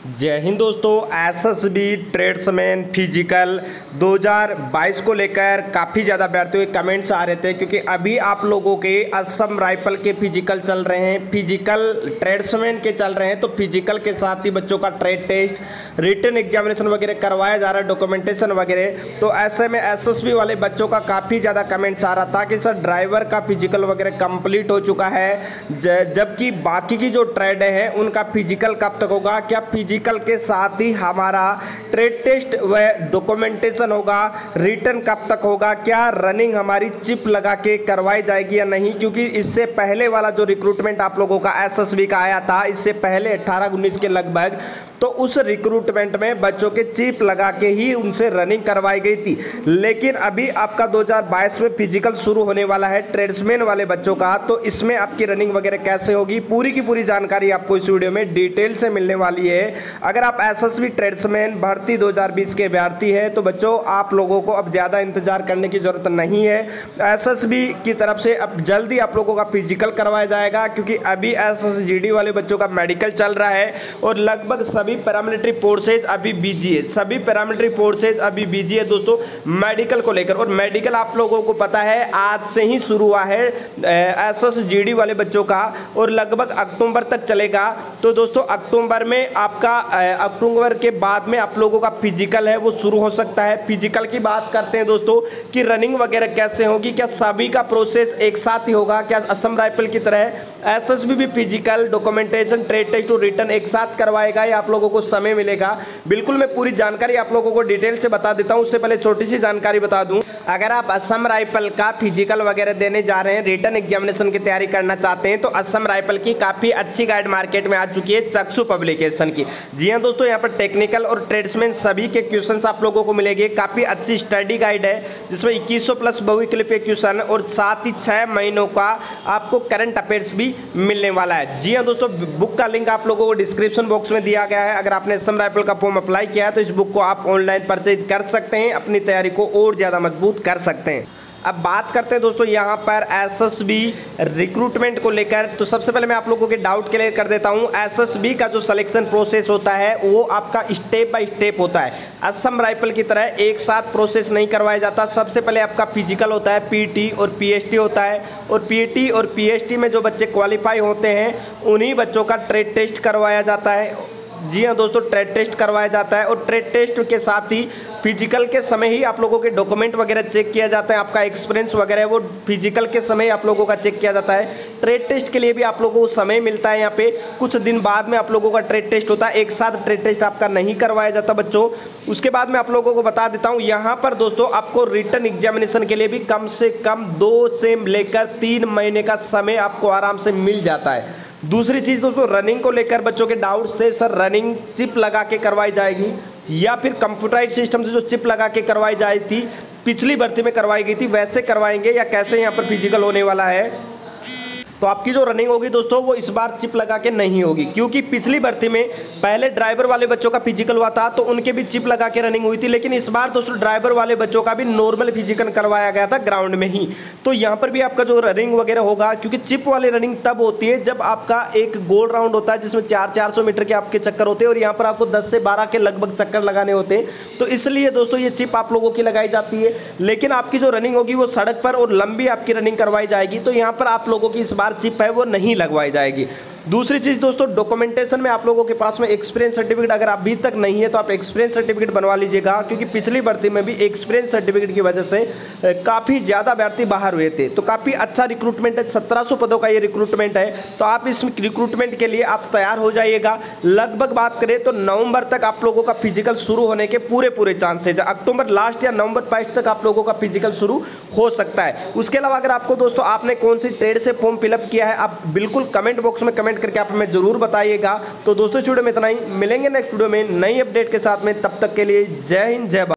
जय हिंद दोस्तों। SSB tradesman physical 2022 को लेकर काफ़ी ज़्यादा अभ्यर्थियों के कमेंट्स आ रहे थे, क्योंकि अभी आप लोगों के असम राइफल के फिजिकल चल रहे हैं, फिजिकल ट्रेड्समैन के चल रहे हैं। तो फिजिकल के साथ ही बच्चों का ट्रेड टेस्ट, रिटन एग्जामिनेशन वगैरह करवाया जा रहा है, डॉक्यूमेंटेशन वगैरह। तो ऐसे में एसएसबी वाले बच्चों का काफ़ी ज़्यादा कमेंट्स आ रहा था कि सर ड्राइवर का फिजिकल वगैरह कंप्लीट हो चुका है, जबकि बाकी की जो ट्रेड है उनका फिजिकल कब तक होगा, क्या फिजिकल के साथ ही हमारा ट्रेड टेस्ट व डॉक्यूमेंटेशन होगा, रिटर्न कब तक होगा, क्या रनिंग हमारी चिप लगा के करवाई जाएगी या नहीं। क्योंकि इससे पहले वाला जो रिक्रूटमेंट आप लोगों का एसएसबी का आया था, इससे पहले 18-19 के लगभग, तो उस रिक्रूटमेंट में बच्चों के चिप लगा के ही उनसे रनिंग करवाई गई थी। लेकिन अभी आपका 2022 में फिजिकल शुरू होने वाला है ट्रेड्समैन वाले बच्चों का, तो इसमें आपकी रनिंग वगैरह कैसे होगी, पूरी की पूरी जानकारी आपको इस वीडियो में डिटेल से मिलने वाली है। अगर आप एसएसबी ट्रेड्समैन भर्ती 2020 के अभ्यर्थी है तो बच्चों आप लोगों को अब ज़्यादा इंतजार करने की जरूरत नहीं है। एसएसबी की तरफ से अब जल्दी आप लोगों का फिजिकल करवाया जाएगा, क्योंकि अभी एसएसजीडी वाले बच्चों का मेडिकल चल रहा है और लगभग सभी पैरामिलिट्री फोर्सेज अभी बिजी है, सभी पैरामिलिट्री फोर्सेज अभी बिजी है दोस्तों मेडिकल को लेकर। और मेडिकल आप लोगों को पता है आज से ही शुरू हुआ है एसएसजीडी वाले बच्चों का, और लगभग अक्टूबर तक चलेगा। तो दोस्तों अक्टूबर में आपका अक्टूबर के बाद में आप लोगों का फिजिकल है वो शुरू हो सकता है। फिजिकल की बात करते हैं दोस्तों कि रनिंग वगैरह कैसे होगी, क्या सभी का प्रोसेस एक साथ ही होगा, क्या असम राइफल की तरह एसएसबी भी फिजिकल, डॉक्यूमेंटेशन, ट्रेड टेस्ट और रिटर्न एक साथ करवाएगा या आप लोगों को समय मिलेगा। बिल्कुल मैं पूरी जानकारी आप लोगों को डिटेल से बता देता हूं। उससे पहले छोटी सी जानकारी बता दूं, अगर आप असम राइफल का फिजिकल वगैरह देने जा रहे हैं, रिटर्न एग्जामिनेशन की तैयारी करना चाहते हैं, तो असम राइफल की काफी अच्छी गाइड मार्केट में आ चुकी है चक्षु पब्लिकेशन की। जी हाँ दोस्तों, यहाँ पर टेक्निकल और ट्रेड्समैन सभी के क्वेश्चंस आप लोगों को मिलेंगे। काफी अच्छी स्टडी गाइड है जिसमें 2100 प्लस बहुविकल्पीय क्वेश्चन और साथ ही 6 महीनों का आपको करंट अफेयर्स भी मिलने वाला है। जी हाँ दोस्तों, बुक का लिंक आप लोगों को डिस्क्रिप्शन बॉक्स में दिया गया है। अगर आपने असम राइफल का फॉर्म अप्लाई किया है तो इस बुक को आप ऑनलाइन परचेज कर सकते हैं, अपनी तैयारी को और ज्यादा मजबूत कर सकते हैं। अब बात करते हैं दोस्तों यहाँ पर एसएसबी रिक्रूटमेंट को लेकर। तो सबसे पहले मैं आप लोगों के डाउट क्लियर कर देता हूँ। एसएसबी का जो सिलेक्शन प्रोसेस होता है वो आपका स्टेप बाय स्टेप होता है, असम राइफल की तरह एक साथ प्रोसेस नहीं करवाया जाता। सबसे पहले आपका फिजिकल होता है, पीटी और पीएचटी होता है, और पीटी और पीएचटी में जो बच्चे क्वालिफाई होते हैं उन्हीं बच्चों का ट्रेड टेस्ट करवाया जाता है। जी हाँ दोस्तों, ट्रेड टेस्ट करवाया जाता है, और ट्रेड टेस्ट के साथ ही फिजिकल के समय ही आप लोगों के डॉक्यूमेंट वगैरह चेक किया जाता है, आपका एक्सपीरियंस वगैरह वो फिजिकल के समय आप लोगों का चेक किया जाता है। ट्रेड टेस्ट के लिए भी आप लोगों को समय मिलता है, यहाँ पे कुछ दिन बाद में आप लोगों का ट्रेड टेस्ट होता है, एक साथ ट्रेड टेस्ट आपका नहीं करवाया जाता बच्चों। उसके बाद मैं आप लोगों को बता देता हूँ, यहाँ पर दोस्तों आपको रिटन एग्जामिनेशन के लिए भी कम से कम 2 से लेकर 3 महीने का समय आपको आराम से मिल जाता है। दूसरी चीज दोस्तों, रनिंग को लेकर बच्चों के डाउट्स थे, सर रनिंग चिप लगा के करवाई जाएगी या फिर कंप्यूटराइज सिस्टम से जो चिप लगा के करवाई जाई थी, पिछली भर्ती में करवाई गई थी, वैसे करवाएंगे या कैसे यहाँ पर फिजिकल होने वाला है। तो आपकी जो रनिंग होगी दोस्तों वो इस बार चिप लगा के नहीं होगी, क्योंकि पिछली भर्ती में पहले ड्राइवर वाले बच्चों का फिजिकल हुआ था तो उनके भी चिप लगा के रनिंग हुई थी, लेकिन इस बार दोस्तों ड्राइवर वाले बच्चों का भी नॉर्मल फिजिकल करवाया गया था ग्राउंड में ही। तो यहाँ पर भी आपका जो रनिंग वगैरह होगा, क्योंकि चिप वाली रनिंग तब होती है जब आपका एक गोल राउंड होता है जिसमें 400 मीटर के आपके चक्कर होते हैं, और यहाँ पर आपको 10 से 12 के लगभग चक्कर लगाने होते हैं। तो इसलिए दोस्तों ये चिप आप लोगों की लगाई जाती है, लेकिन आपकी जो रनिंग होगी वो सड़क पर और लंबी आपकी रनिंग करवाई जाएगी। तो यहाँ पर आप लोगों की इस बार चिप है वो नहीं लगवाई जाएगी। दूसरी चीज दोस्तों, डॉक्यूमेंटेशन में आप लोगों के पास में एक्सपीरियंस सर्टिफिकेट अगर अभी तक नहीं है तो आप एक्सपीरियंस सर्टिफिकेट बनवा लीजिएगा, क्योंकि पिछली भर्ती में भी एक्सपीरियंस सर्टिफिकेट की वजह से काफी ज्यादा अभ्यर्थी बाहर हुए थे। तो काफी अच्छा रिक्रूटमेंट है, 1700 पदों का ये रिक्रूटमेंट है। तो आप इस रिक्रूटमेंट के लिए आप तैयार हो जाइएगा। लगभग बात करें तो नवंबर तक आप लोगों का फिजिकल शुरू होने के पूरे चांसेज है। अक्टूबर लास्ट या नवंबर 5 तक आप लोगों का फिजिकल शुरू हो सकता है। उसके अलावा अगर आपको दोस्तों आपने कौन सी ट्रेड से फॉर्म फिलअप किया है, आप बिल्कुल कमेंट बॉक्स में कमेंट करके आप हमें जरूर बताइएगा। तो दोस्तों इस वीडियो में इतना ही, मिलेंगे नेक्स्ट वीडियो में नई अपडेट के साथ में, तब तक के लिए जय हिंद जय भारत।